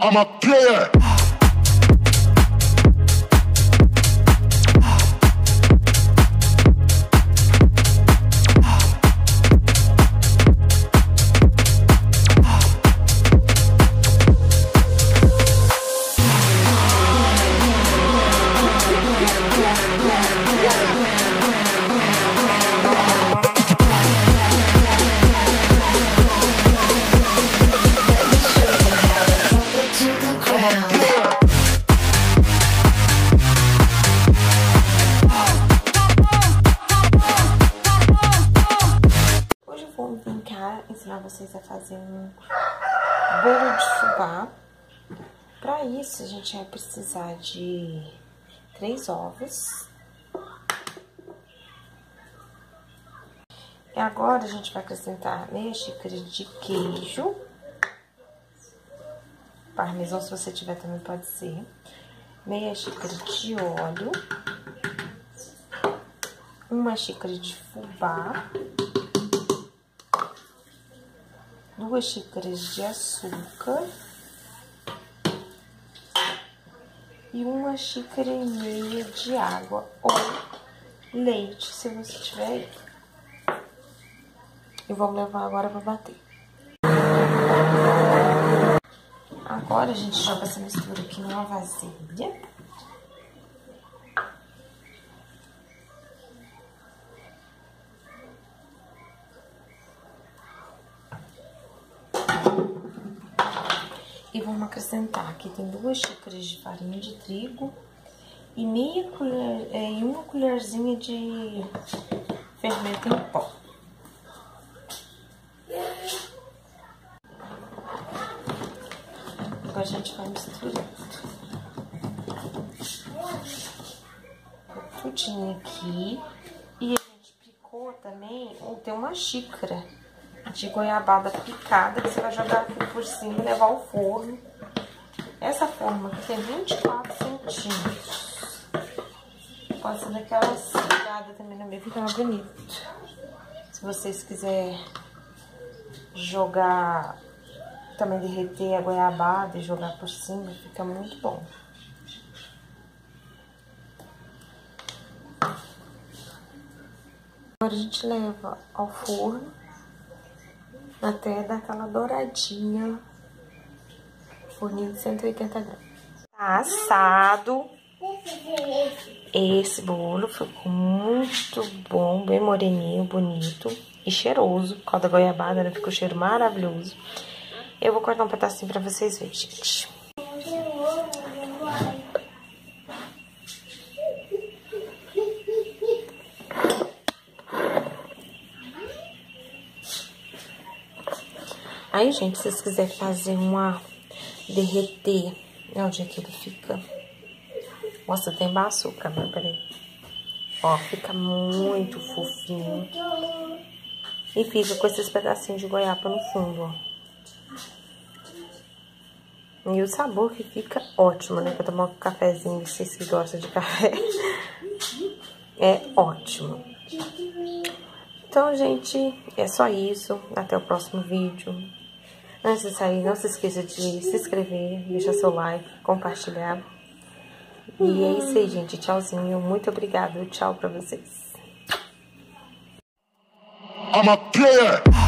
I'm a player. Ensinar vocês a fazer um bolo de fubá. Para isso, a gente vai precisar de 3 ovos. E agora, a gente vai acrescentar meia xícara de queijo. Parmesão, se você tiver, também pode ser. Meia xícara de óleo. 1 xícara de fubá. 2 xícaras de açúcar e 1,5 xícaras de água ou leite, se você tiver aí. E vamos levar agora para bater. Agora a gente joga essa mistura aqui numa vasilha. E vamos acrescentar aqui, tem 2 xícaras de farinha de trigo e meia colher, e 1 colherzinha de fermento em pó. Agora a gente vai misturando. Tudinho aqui. E a gente picou também, tem 1 xícara de goiabada picada, que você vai jogar aqui por cima e levar ao forno. Essa forma aqui tem 24 centímetros. Pode ser daquela cilhada também no meio, fica mais bonito. Se vocês quiserem jogar, também derreter a goiabada e jogar por cima, fica muito bom. Agora a gente leva ao forno até dar aquela douradinha, forninho de 180 graus. Tá assado. Esse bolo ficou muito bom, bem moreninho, bonito e cheiroso. Por causa da goiabada, né? Ficou um cheiro maravilhoso. Eu vou cortar um pedacinho pra vocês verem, gente. Aí, gente, se vocês quiserem fazer derreter, onde é que ele fica? Nossa, tem açúcar, mas peraí. Ó, fica muito fofinho. E fica com esses pedacinhos de goiaba no fundo, ó. E o sabor que fica ótimo, né? Pra tomar um cafezinho, vocês que gostam de café. É ótimo. Então, gente, é só isso. Até o próximo vídeo. Antes de sair, não se esqueça de se inscrever, deixar seu like, compartilhar. E é isso aí, gente. Tchauzinho. Muito obrigada. Tchau pra vocês. I'm a player.